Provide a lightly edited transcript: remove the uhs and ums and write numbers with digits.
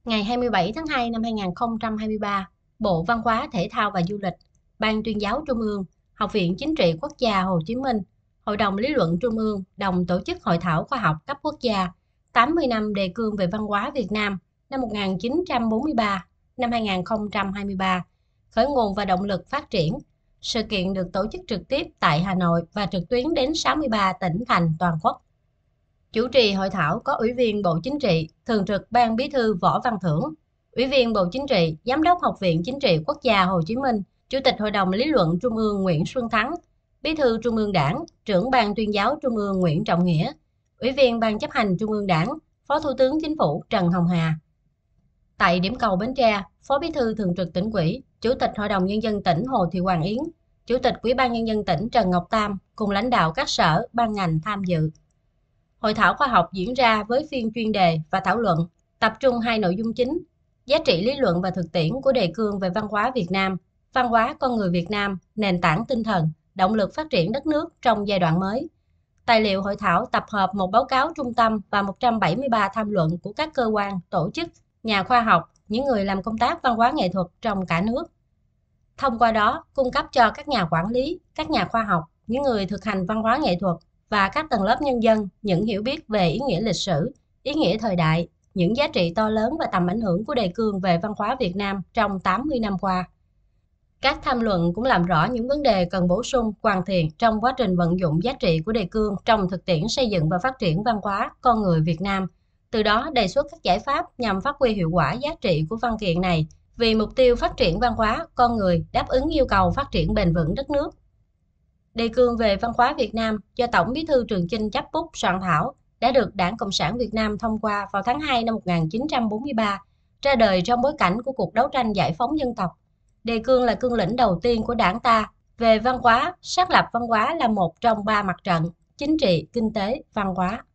Ngày 27 tháng 2 năm 2023, Bộ Văn hóa, Thể thao và Du lịch, Ban Tuyên giáo Trung ương, Học viện Chính trị Quốc gia Hồ Chí Minh, Hội đồng Lý luận Trung ương đồng tổ chức Hội thảo khoa học cấp quốc gia 80 năm đề cương về văn hóa Việt Nam năm 1943 năm 2023, khởi nguồn và động lực phát triển. Sự kiện được tổ chức trực tiếp tại Hà Nội và trực tuyến đến 63 tỉnh thành toàn quốc. Chủ trì hội thảo có Ủy viên Bộ Chính trị, Thường trực Ban Bí thư Võ Văn Thưởng, Ủy viên Bộ Chính trị, Giám đốc Học viện Chính trị Quốc gia Hồ Chí Minh, Chủ tịch Hội đồng Lý luận Trung ương Nguyễn Xuân Thắng, Bí thư Trung ương Đảng, Trưởng Ban Tuyên giáo Trung ương Nguyễn Trọng Nghĩa, Ủy viên Ban chấp hành Trung ương Đảng, Phó Thủ tướng Chính phủ Trần Hồng Hà. Tại điểm cầu Bến Tre, Phó Bí thư Thường trực Tỉnh ủy, Chủ tịch Hội đồng Nhân dân tỉnh Hồ Thị Hoàng Yến, Chủ tịch Ủy ban Nhân dân tỉnh Trần Ngọc Tam cùng lãnh đạo các sở, ban ngành tham dự. Hội thảo khoa học diễn ra với phiên chuyên đề và thảo luận, tập trung hai nội dung chính: giá trị lý luận và thực tiễn của đề cương về văn hóa Việt Nam, văn hóa con người Việt Nam, nền tảng tinh thần, động lực phát triển đất nước trong giai đoạn mới. Tài liệu hội thảo tập hợp một báo cáo trung tâm và 173 tham luận của các cơ quan, tổ chức, nhà khoa học, những người làm công tác văn hóa nghệ thuật trong cả nước. Thông qua đó, cung cấp cho các nhà quản lý, các nhà khoa học, những người thực hành văn hóa nghệ thuật và các tầng lớp nhân dân những hiểu biết về ý nghĩa lịch sử, ý nghĩa thời đại, những giá trị to lớn và tầm ảnh hưởng của đề cương về văn hóa Việt Nam trong 80 năm qua. Các tham luận cũng làm rõ những vấn đề cần bổ sung, hoàn thiện trong quá trình vận dụng giá trị của đề cương trong thực tiễn xây dựng và phát triển văn hóa con người Việt Nam, từ đó đề xuất các giải pháp nhằm phát huy hiệu quả giá trị của văn kiện này vì mục tiêu phát triển văn hóa con người, đáp ứng yêu cầu phát triển bền vững đất nước. Đề cương về văn hóa Việt Nam do Tổng Bí thư Trường Chinh chắp bút soạn thảo đã được Đảng Cộng sản Việt Nam thông qua vào tháng 2 năm 1943, ra đời trong bối cảnh của cuộc đấu tranh giải phóng dân tộc. Đề cương là cương lĩnh đầu tiên của Đảng ta về văn hóa, xác lập văn hóa là một trong ba mặt trận: chính trị, kinh tế, văn hóa.